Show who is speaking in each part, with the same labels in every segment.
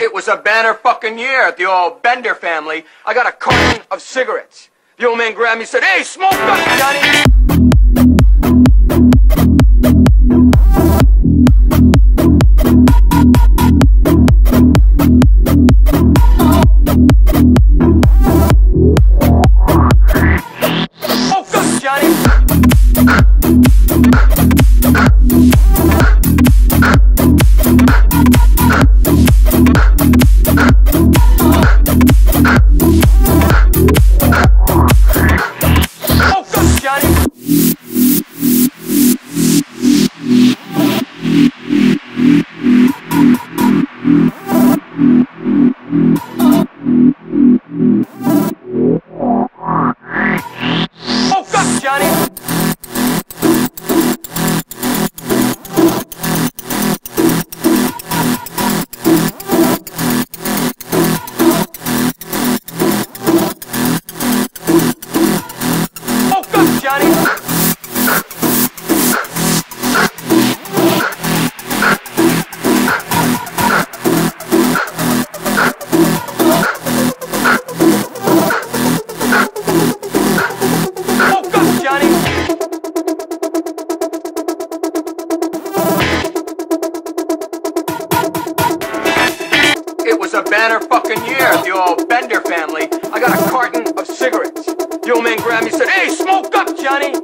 Speaker 1: It was a banner fucking year at the old Bender family. I got a carton of cigarettes. The old man grabbed me and said, "Hey, smoke up, Johnny!" It was a banner fucking year at the old Bender family. I got a carton of cigarettes. The old man grabbed me and said, "Hey, smoke up, Johnny!"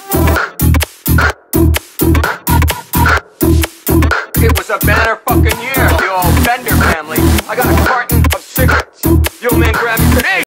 Speaker 1: It was a banner fucking year.